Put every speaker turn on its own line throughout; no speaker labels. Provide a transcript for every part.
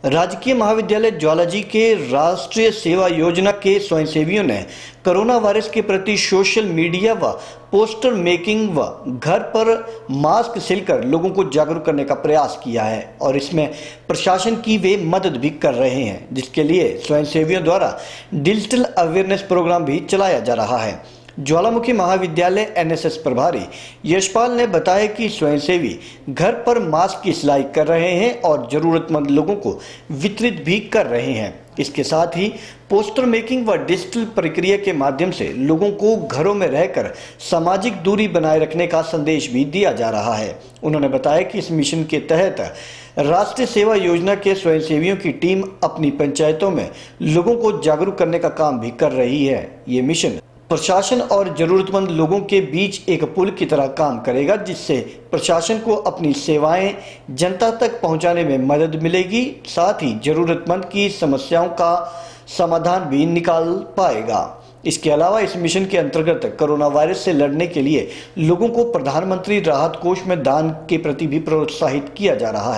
राजकीय महाविद्यालय ज्वालाजी के राष्ट्रीय सेवा योजना के स्वयंसेवियों ने कोरोना वायरस के प्रति सोशल मीडिया व पोस्टर मेकिंग व घर पर मास्क सिलकर लोगों को जागरूक करने का प्रयास किया है और इसमें प्रशासन की वे मदद भी कर रहे हैं, जिसके लिए स्वयंसेवियों द्वारा डिजिटल अवेयरनेस प्रोग्राम भी चलाया जा रहा है। ज्वालामुखी महाविद्यालय एनएसएस प्रभारी यशपाल ने बताया कि स्वयंसेवी घर पर मास्क की सिलाई कर रहे हैं और जरूरतमंद लोगों को वितरित भी कर रहे हैं। इसके साथ ही पोस्टर मेकिंग व डिजिटल प्रक्रिया के माध्यम से लोगों को घरों में रहकर सामाजिक दूरी बनाए रखने का संदेश भी दिया जा रहा है। उन्होंने बताया कि इस मिशन के तहत राष्ट्रीय सेवा योजना के स्वयंसेवियों की टीम अपनी पंचायतों में लोगों को जागरूक करने का काम भी कर रही है। ये मिशन प्रशासन और जरूरतमंद लोगों के बीच एक पुल की तरह काम करेगा, जिससे प्रशासन को अपनी सेवाएं जनता तक पहुंचाने में मदद मिलेगी, साथ ही जरूरतमंद की समस्याओं का समाधान भी निकाल पाएगा। इसके अलावा इस मिशन के अंतर्गत कोरोना वायरस से लड़ने के लिए लोगों को प्रधानमंत्री राहत कोष में दान के प्रति भी प्रोत्साहित किया जा रहा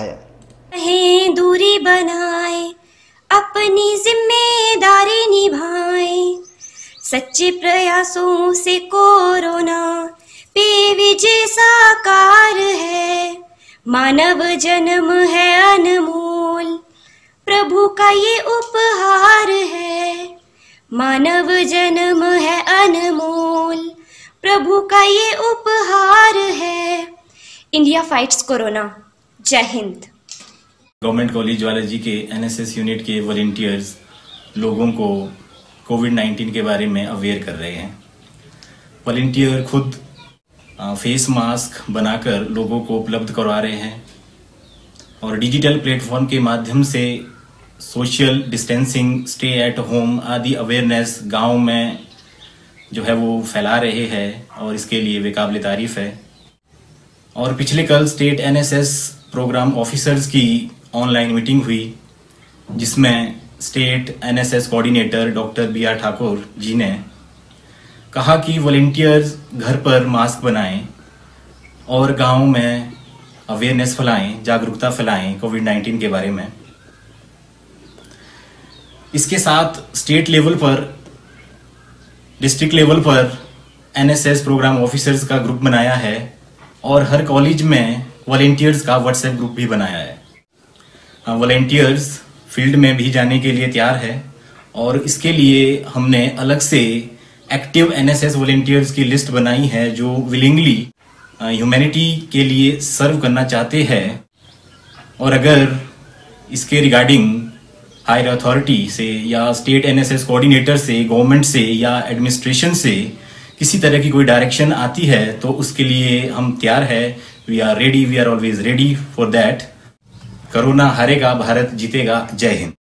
है।
दूरी बनाए, अपनी जिम्मेदारी निभाएं, सच्चे प्रयासों से कोरोना पे विजय साकार है। मानव जन्म है अनमोल, प्रभु का ये उपहार है। मानव जन्म है अनमोल, प्रभु का ये उपहार है। India fights corona. जय हिंद।
गवर्नमेंट कॉलेज ज्वालाजी के एनएसएस यूनिट के वॉलंटियर्स लोगों को कोविड-19 के बारे में अवेयर कर रहे हैं। वॉलंटियर खुद फेस मास्क बनाकर लोगों को उपलब्ध करवा रहे हैं और डिजिटल प्लेटफॉर्म के माध्यम से social distancing, stay at home आदि अवेयरनेस गांव में जो है वो फैला रहे हैं और इसके लिए वे काबिल तारीफ है। और पिछले कल स्टेट एनएसएस प्रोग्राम ऑफिसर्स की ऑनलाइन मीटिंग हुई, जिसमें state NSS coordinator doctor B R. Thakur ji ने कहा कि वॉलंटियर्स घर पर मास्क बनाएं और गांव में अवेयरनेस फैलाएं, जागरूकता फैलाएं कोविड-19 के बारे में। इसके साथ स्टेट लेवल पर, डिस्ट्रिक्ट लेवल पर एनएसएस प्रोग्राम ऑफिसर्स का ग्रुप बनाया है और हर कॉलेज में वॉलंटियर्स का व्हाट्सएप ग्रुप भी बनाया है। वॉलंटियर्स फील्ड में भी जाने के लिए तैयार है और इसके लिए हमने अलग से एक्टिव एनएसएस वॉलंटियर्स की लिस्ट बनाई है जो विलिंगली ह्यूमैनिटी के लिए सर्व करना चाहते हैं। और अगर इसके रिगार्डिंग हायर अथॉरिटी से या स्टेट एनएसएस कोऑर्डिनेटर से, गवर्नमेंट से या एडमिनिस्ट्रेशन से किसी तरह की कोई डायरेक्शन आती है तो उसके लिए हम तैयार है। We are ready, we are always ready for that. Corona हारेगा, भारत जीतेगा। जय हिंद।